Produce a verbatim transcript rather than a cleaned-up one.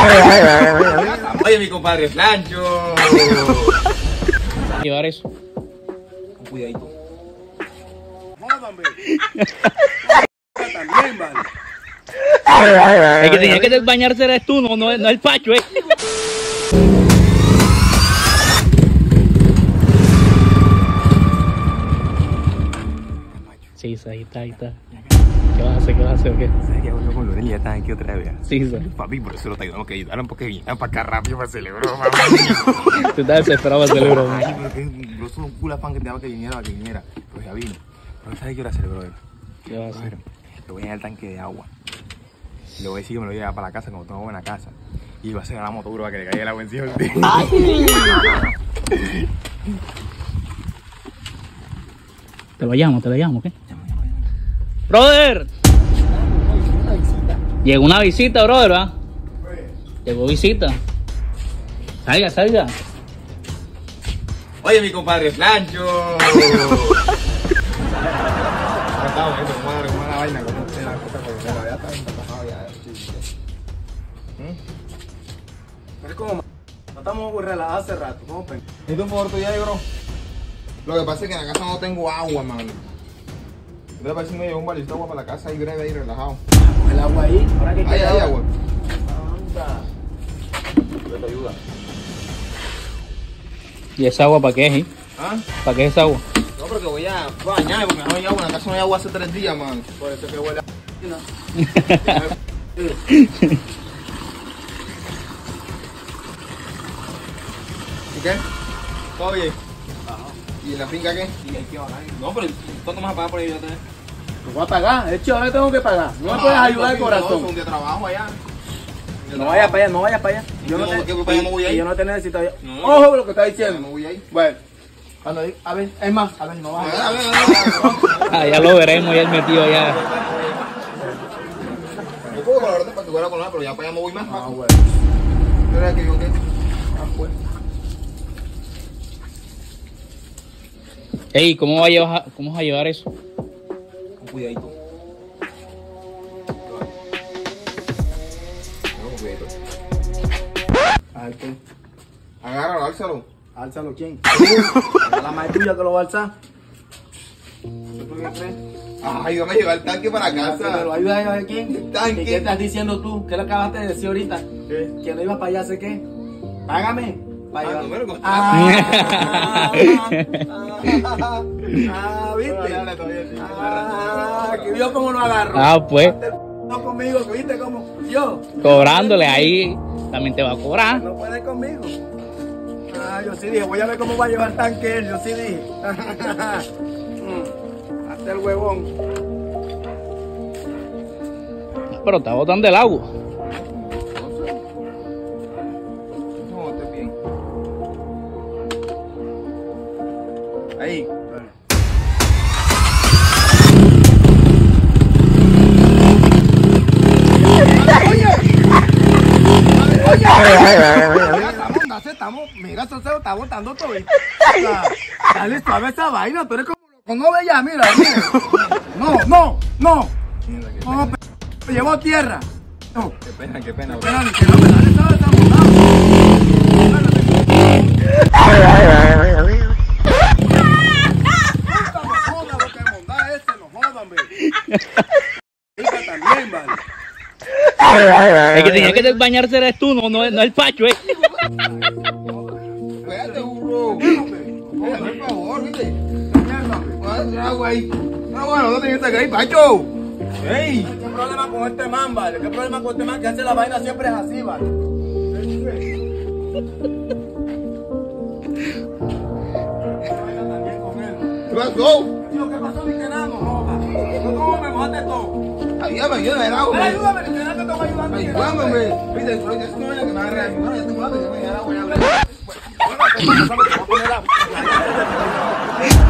Oye, mi compadre Flancho. Llevar eso. Con cuidadito. Jódame. También, vale. El que tenía que bañarse eres tú, no, no, no el Pacho, eh. Sí, ahí está, ahí está. ¿Qué vas a hacer? ¿Qué vas a hacer o qué? ¿Sabes qué hago con Lorena? Ya están aquí otra vez. Sí, sí. Papi, por eso lo ayudamos que ayudaron porque vinieron para acá rápido para celebrar. Tú estás desesperado para celebrar. Ay, pero que yo soy un culo afán que te daba que viniera, que viniera. Pues ya vino. Pero ¿sabes qué hora celebro él? ¿Qué vas a hacer? Le voy a llenar el tanque de agua. Y le voy a decir que me lo voy a llevar para la casa, como tengo buena casa. Y va a ser la moto para que le caiga el agua encima. Te lo llamo, te lo llamo, ¿qué? ¡Brother! Llegó una visita, brother, ¿va? Llegó visita. Salga, salga. Oye, mi compadre Flancho. Es como, no estamos muy relajados hace rato, ¿cómo pen? Necesito un favor tuyo ahí, bro. Lo que pasa es que en la casa no tengo agua, mano. ¿Qué te parece si me llevo un balito de agua para la casa y breve ahí relajado? El agua ahí, ahora que Ahí, queda ahí, agua. Anda. Yo te ayuda. ¿Y esa agua para qué es, eh? ¿Ah? ¿Para qué es esa agua? No, porque voy a, voy a bañar, porque no hay agua. En la casa no hay agua hace tres días, man. Por eso es que huele a... ¿Y qué? ¿Todo bien? Ajá. ¿Y en la finca qué? Y hay que bajar. No, pero ¿cuánto me vas a pagar por ahí? Te voy a pagar, hecho, ahora tengo que pagar. No me puedes ayudar de corazón. No, un día de trabajo allá. No vayas para allá, no vayas para allá. Yo no, No, te, ¿qué para allá no voy ahí? yo no te necesito allá. No. Ojo con lo que está diciendo. No voy ahí. Bueno, cuando diga, a ver, es más, a ver, no vas a A ver, ver. a ver, a ver, a ver. Ah, ya lo veremos, ya el metido allá. Yo puedo colaborarte para que fuera con nada, pero ya para allá no voy más. Ah, bueno. ¿Qué era que yo qué? Ah, pues. Ey, ¿cómo va a llevar, cómo vas a llevar eso? Con cuidadito. Con cuidadito. Alto. Agárralo, álzalo. Álzalo, ¿quién? La madre tuya que lo va a alzar. ¿Tú qué crees? Ay, vamos a llevar el tanque para ¿Pero casa. ayuda a quién? El tanque. ¿Y qué estás diciendo tú? ¿Qué le acabaste de decir ahorita? ¿Qué? Que no ibas para allá, ¿sé qué? Págame. Para Ah, allá. no me lo contaste. Ah, ah, ah, ¿viste? Dale, todavía sí. Ah, que vio cómo lo agarró. Ah, pues, No conmigo, ¿viste cómo? Yo. cobrándole ahí, también te va a cobrar. No puede conmigo. Ah, yo sí dije, voy a ver cómo va a llevar tanque él, yo sí dije. Mm, hasta el huevón. Pero está botando el agua. No, esté bien. Ahí. Estamos, estamos, mira, Soseo está botando todo. Dale suave esa vaina, tú eres como loco. No ve ya, mira, mira. No, no, no. No, pe- llevo tierra. No, Qué pena, qué pena. espérate, que no me dale suave esa montada. No lo que monda ese, no jodan, ve. Hija también, vale. El que tenía que bañarse eres tú, no, no, no el Pacho, eh. Espérate, burro. Por favor, viste. Pon agua ahí. Ah, bueno, no tenías que ir, Pacho. ¡Ey! ¿Qué problema con este man, vale? ¿Qué problema con este man que hace la vaina siempre es así, vale? ¿Qué pasó? Tío, ¿qué pasó, mi quenano? ¿Cómo me mojaste todo? Ayúdame, ayúdame, el agua. Ay, ayúdame, que te estamos ayudando. Ayúdame, viste, eso no es que me va a reayudar, ya tengo hambre, ya me voy a dar agua, ya. Bueno, pues, vamos a poner agua.